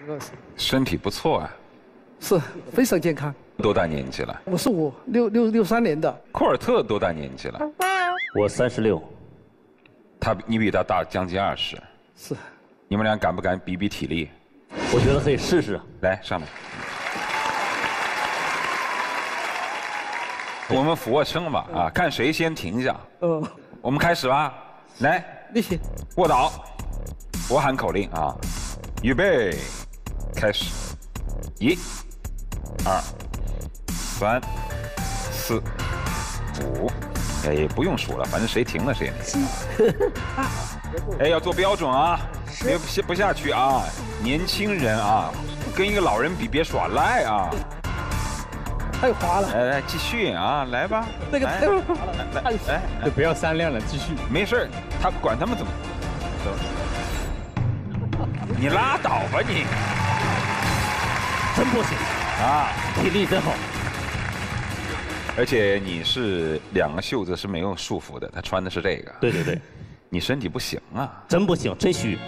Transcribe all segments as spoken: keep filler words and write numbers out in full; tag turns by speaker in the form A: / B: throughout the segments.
A: 身体不错啊，
B: 是非常健康。
A: 多大年纪了？
B: 我是五六六六三年的。
A: 库尔特多大年纪了？
C: 我三十六。
A: 他你比他大将近二十。
B: 是。
A: 你们俩敢不敢比比体力？
C: 我觉得可以试试。
A: 来，上来。我们俯卧撑吧，啊，看谁先停下。嗯。我们开始吧，来。
B: 立起。
A: 卧倒。我喊口令啊，预备，开始。一、二、三、四、五，哎，也不用数了，反正谁停了谁那个。哎，要做标准啊，别不不下去啊！年轻人啊，跟一个老人比，别耍赖啊！
B: 太滑了。
A: 来来，继续啊，来吧。
B: 那个太滑了，
A: 来来来，
D: 就不要三亮了，继续。
A: 没事，他管他们怎么。你拉倒吧你！
C: 真不行
A: 啊，
C: 体力真好。
A: 而且你是两个袖子是没有束缚的，他穿的是这个。
C: 对对对。
A: 你身体不行啊！
C: 真不行，真虚。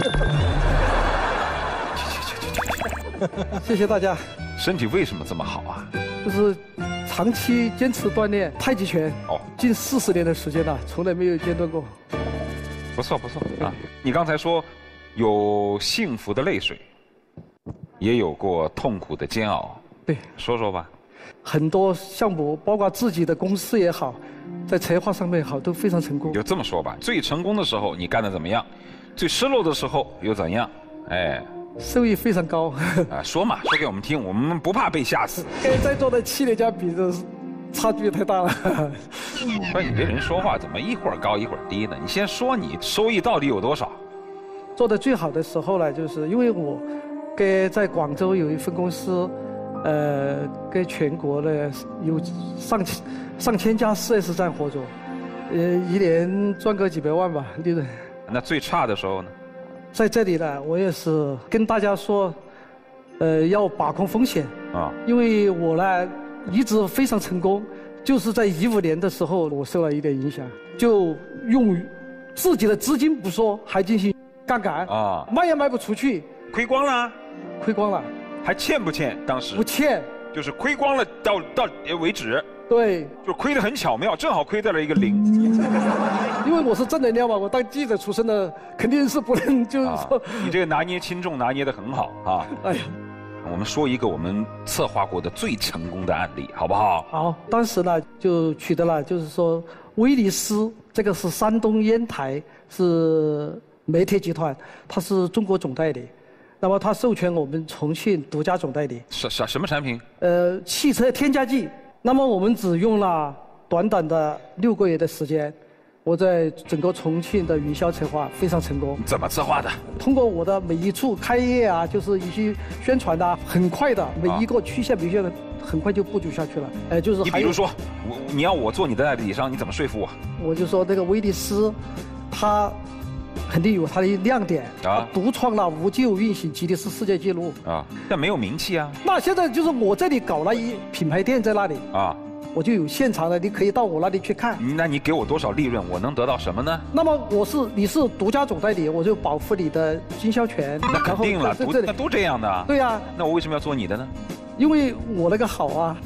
B: 谢谢大家。
A: 身体为什么这么好啊？
B: 就是长期坚持锻炼太极拳，哦，近四十年的时间了，从来没有间断过。
A: 不错不错啊！你刚才说有幸福的泪水，也有过痛苦的煎熬。
B: 对，
A: 说说吧。
B: 很多项目，包括自己的公司也好，在策划上面也好，都非常成功。
A: 就这么说吧，最成功的时候你干得怎么样？最失落的时候又怎样？哎，
B: 收益非常高。
A: 啊，说嘛，说给我们听，我们不怕被吓死。
B: 跟在座的企业家比的差距太大了。
A: 不是你这人说话怎么一会儿高一会儿低呢？你先说你收益到底有多少？
B: 做的最好的时候呢，就是因为我跟在广州有一分公司。呃，跟全国的有上千上千家 四 S 站合作，呃，一年赚个几百万吧利润。
A: 那最差的时候呢？
B: 在这里呢，我也是跟大家说，呃，要把控风险啊，因为我呢一直非常成功，就是在一五年的时候我受了一点影响，就用自己的资金不说，还进行杠杆啊，卖也卖不出去，
A: 亏光了，
B: 亏光了。
A: 还欠不欠？当时
B: 不欠，
A: 就是亏光了到到为止。
B: 对，
A: 就亏得很巧妙，正好亏在了一个零。
B: 因为我是正能量嘛，我当记者出身的，肯定是不能就是说。
A: 啊、你这个拿捏轻重拿捏得很好啊！哎呀，我们说一个我们策划过的最成功的案例，好不好？
B: 好，当时呢就取得了，就是说威尼斯这个是山东烟台是煤铁集团，它是中国总代理。那么他授权我们重庆独家总代理。
A: 什什什么产品？
B: 呃，汽车添加剂。那么我们只用了短短的六个月的时间，我在整个重庆的营销策划非常成功。
A: 怎么策划的？
B: 通过我的每一处开业啊，就是一些宣传的，很快的每一个区县、比县的，很快就布局下去了。哎、呃，就是
A: 你比如说，我你要我做你的代理商，你怎么说服我？
B: 我就说那个威尼斯，它。肯定有它的亮点啊！独创了无救运行吉尼斯世界纪录
A: 啊！但没有名气啊。
B: 那现在就是我这里搞了一品牌店在那里啊，我就有现场的，你可以到我那里去看。
A: 那你给我多少利润，我能得到什么呢？
B: 那么我是你是独家总代理，我就保护你的经销权。
A: 那肯定了，独那都这样的。
B: 对呀、啊。
A: 那我为什么要做你的呢？
B: 因为我那个好啊。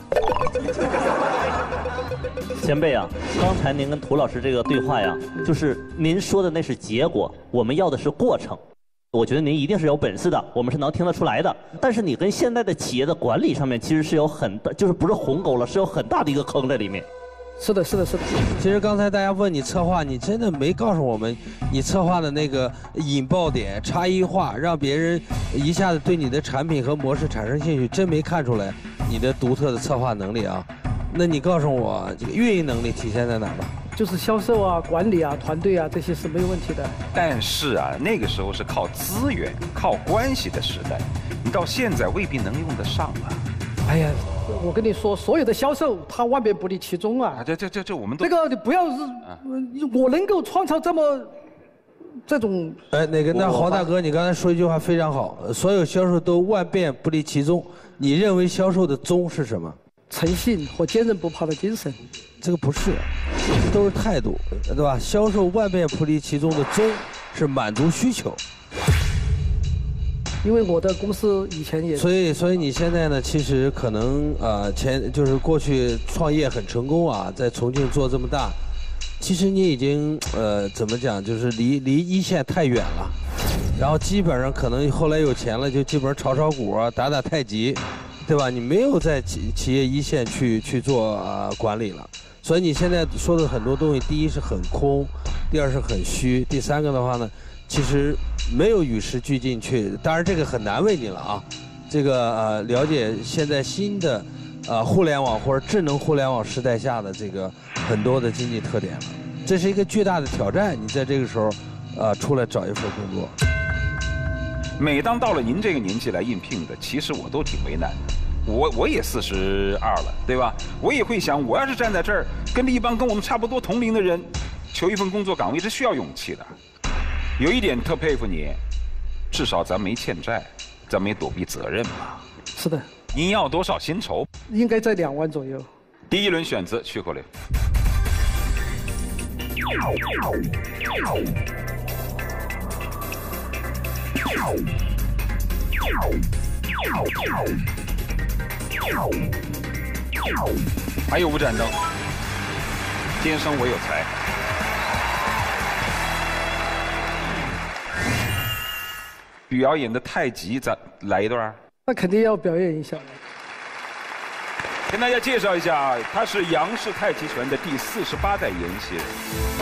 C: 前辈啊，刚才您跟涂老师这个对话呀，就是您说的那是结果，我们要的是过程。我觉得您一定是有本事的，我们是能听得出来的。但是你跟现在的企业的管理上面其实是有很大，就是不是鸿沟了，是有很大的一个坑在里面。
B: 是的，是的，是的。
E: 其实刚才大家问你策划，你真的没告诉我们你策划的那个引爆点、差异化，让别人一下子对你的产品和模式产生兴趣，真没看出来你的独特的策划能力啊。那你告诉我，这个运营能力体现在哪儿吧？
B: 就是销售啊、管理啊、团队啊，这些是没有问题的。
A: 但是啊，那个时候是靠资源、靠关系的时代，你到现在未必能用得上啊。
B: 哎呀，我跟你说，所有的销售他万变不离其宗啊。
A: 这这这这，我们都
B: 这个你不要是，啊、我能够创造这么这种。
E: 哎，那个，那黄大哥，你刚才说一句话非常好，所有销售都万变不离其宗。你认为销售的宗是什么？
B: 诚信和坚韧不拔的精神。
E: 这个不是，这都是态度，对吧？销售万变不离其宗的宗是满足需求。
B: 因为我的公司以前也。
E: 所以，所以你现在呢，其实可能呃前就是过去创业很成功啊，在重庆做这么大，其实你已经呃怎么讲，就是离离一线太远了。然后基本上可能后来有钱了，就基本上炒炒股啊，打打太极，对吧？你没有在企企业一线去去做啊、呃、管理了。所以你现在说的很多东西，第一是很空，第二是很虚，第三个的话呢，其实没有与时俱进去。当然这个很难为你了啊。这个呃了解现在新的呃互联网或者智能互联网时代下的这个很多的经济特点了，这是一个巨大的挑战。你在这个时候呃出来找一份工作。
A: 每当到了您这个年纪来应聘的，其实我都挺为难的。我我也四十二了，对吧？我也会想，我要是站在这儿，跟着一帮跟我们差不多同龄的人，求一份工作岗位，这需要勇气的。有一点特佩服你，至少咱没欠债，咱没躲避责任嘛。
B: 是的。
A: 您要多少薪酬？
B: 应该在两万左右。
A: 第一轮选择曲口令。还有无战争，天生我有才。表演的太极，咱来一段。
B: 那肯定要表演一下。
A: 跟大家介绍一下，他是杨氏太极拳的第四十八代研习人。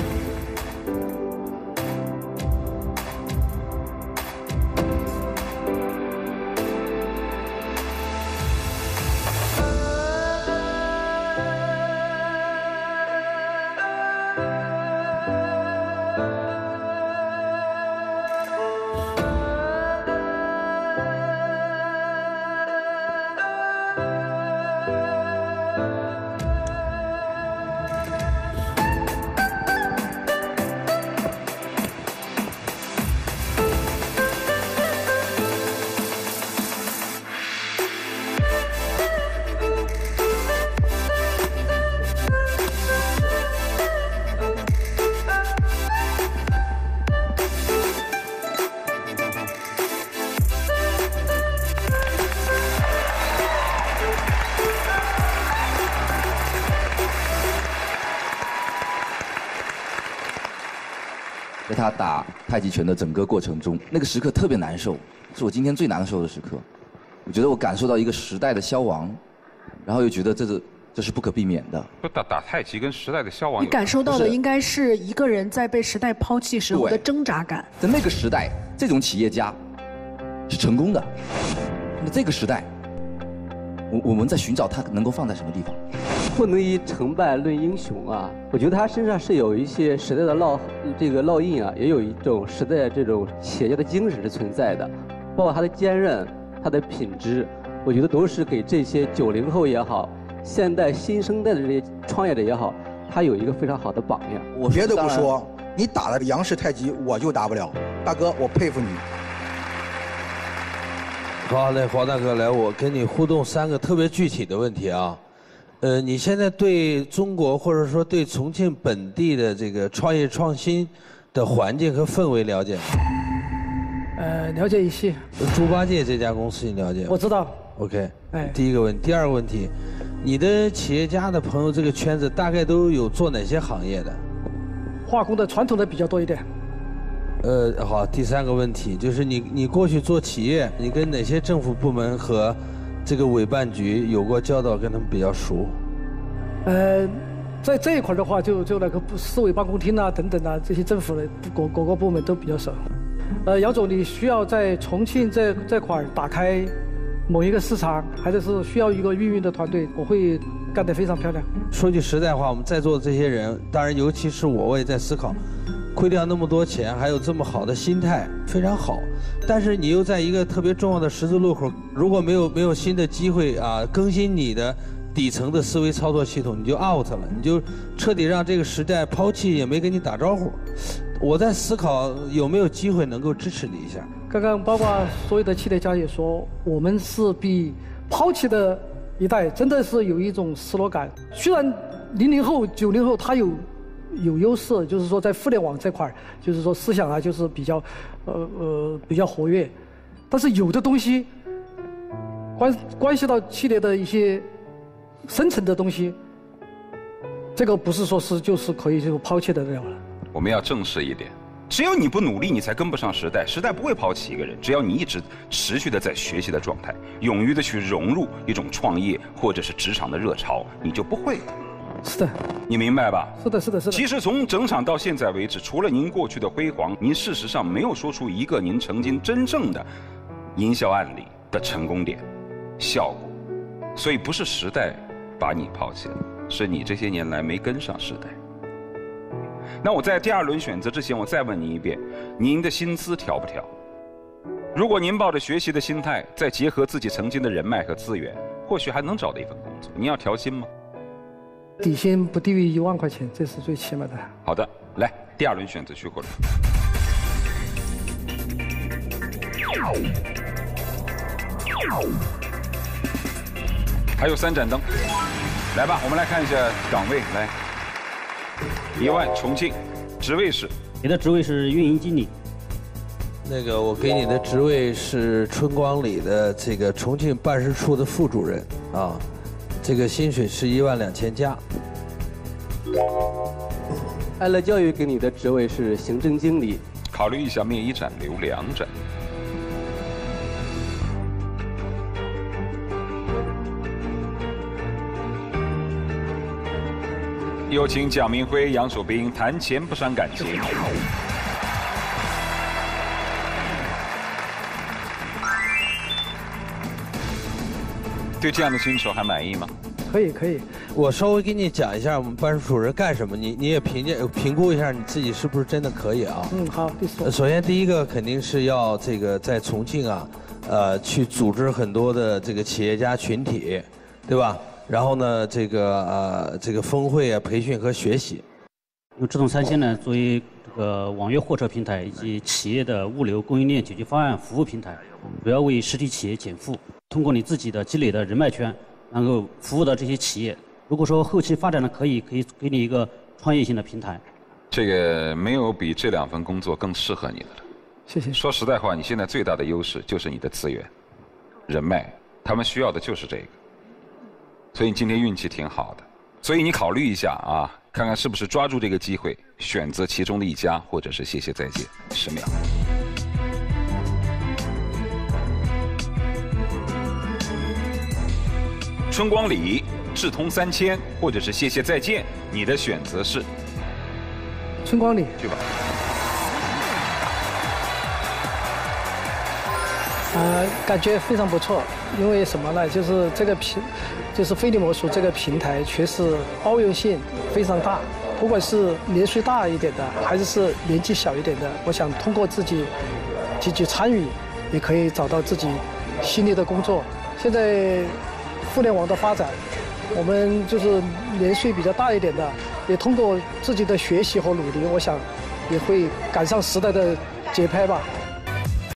D: 在他打太极拳的整个过程中，那个时刻特别难受，是我今天最难受的时刻。我觉得我感受到一个时代的消亡，然后又觉得这是这是不可避免的。
A: 不打打太极跟时代的消亡，
F: 你感受到的应该是一个人在被时代抛弃时候的挣扎感。
D: 在那个时代，这种企业家是成功的。那这个时代，我我们在寻找他能够放在什么地方？
G: 不能以成败论英雄啊！我觉得他身上是有一些时代的烙这个烙印啊，也有一种时代这种企业家的精神是存在的，包括他的坚韧、他的品质，我觉得都是给这些九零后也好，现代新生代的这些创业者也好，他有一个非常好的榜样。
H: 我别的不说，你打了杨氏太极，我就打不了。大哥，我佩服你。
E: 好嘞，黄大哥，来，我跟你互动三个特别具体的问题啊。呃，你现在对中国或者说对重庆本地的这个创业创新的环境和氛围了解吗？
B: 呃，了解一些。
E: 猪八戒这家公司你了解吗？
B: 我知道。
E: OK，
B: 哎，
E: 第一个问题，第二个问题，你的企业家的朋友这个圈子大概都有做哪些行业的？
B: 化工的传统的比较多一点。
E: 呃，好，第三个问题就是你你过去做企业，你跟哪些政府部门和这个委办局有过交道，跟他们比较熟？
B: 呃，在这一块的话，就就那个市委办公厅啊等等啊，这些政府的各各个部门都比较熟。呃，姚总，你需要在重庆这这块打开某一个市场，还是是需要一个运营的团队，我会干得非常漂亮。
E: 说句实在话，我们在座的这些人，当然尤其是我，我也在思考，亏掉那么多钱，还有这么好的心态，非常好。但是你又在一个特别重要的十字路口，如果没有没有新的机会啊，更新你的底层的思维操作系统，你就 out 了，你就彻底让这个时代抛弃，也没跟你打招呼。我在思考有没有机会能够支持你一下。
B: 刚刚包括所有的企业家也说，我们是比抛弃的一代真的是有一种失落感。虽然零零后、九零后他有有优势，就是说在互联网这块儿，就是说思想啊，就是比较，呃呃比较活跃。 但是有的东西关关系到企业的一些深层的东西，这个不是说是就是可以就抛弃得了了。
A: 我们要正视一点，只有你不努力，你才跟不上时代，时代不会抛弃一个人。只要你一直持续的在学习的状态，勇于的去融入一种创业或者是职场的热潮，你就不会。
B: 是的，
A: 你明白吧？
B: 是的，是的，是的。
A: 其实从整场到现在为止，除了您过去的辉煌，您事实上没有说出一个您曾经真正的营销案例的成功点、效果。所以不是时代把你抛弃了，是你这些年来没跟上时代。那我在第二轮选择之前，我再问您一遍：您的薪资调不调？如果您抱着学习的心态，再结合自己曾经的人脉和资源，或许还能找到一份工作。您要调薪吗？
B: 底薪不低于一万块钱，这是最起码的。
A: 好的，来第二轮选择徐国伦。还有三盏灯，来吧，我们来看一下岗位。来，一万重庆，职位是？
I: 你的职位是运营经理。
E: 那个，我给你的职位是春光里的这个重庆办事处的副主任啊。这个薪水是一万两千加。
G: 爱乐教育给你的职位是行政经理。
A: 考虑一下，灭一盏留两盏。有请蒋明辉、杨守斌谈钱不伤感情。对这样的薪酬还满意吗？
B: 可以，可以。
E: 我稍微给你讲一下我们办事处人干什么，你你也评价评估一下你自己是不是真的可以啊？
B: 嗯，好，第四。
E: 首先第一个肯定是要这个在重庆啊，呃，去组织很多的这个企业家群体，对吧？然后呢，这个呃这个峰会啊、培训和学习。
I: 因为智通三千呢，作为这个网约货车平台以及企业的物流供应链解决方案服务平台，主要为实体企业减负。通过你自己的积累的人脉圈，能够服务到这些企业。如果说后期发展的可以，可以给你一个创业性的平台。
A: 这个没有比这两份工作更适合你的了。
B: 谢谢。
A: 说实在话，你现在最大的优势就是你的资源、人脉，他们需要的就是这个。所以你今天运气挺好的。所以你考虑一下啊，看看是不是抓住这个机会，选择其中的一家，或者是谢谢再见。十秒。春光里、智通三千，或者是谢谢再见，你的选择是？
B: 春光里。
A: 去吧。
B: 呃，感觉非常不错，因为什么呢？就是这个平，就是非你莫属这个平台，确实包容性非常大。不管是年岁大一点的，还是是年纪小一点的，我想通过自己积极参与，也可以找到自己心仪的工作。现在互联网的发展，我们就是年岁比较大一点的，也通过自己的学习和努力，我想也会赶上时代的节拍吧。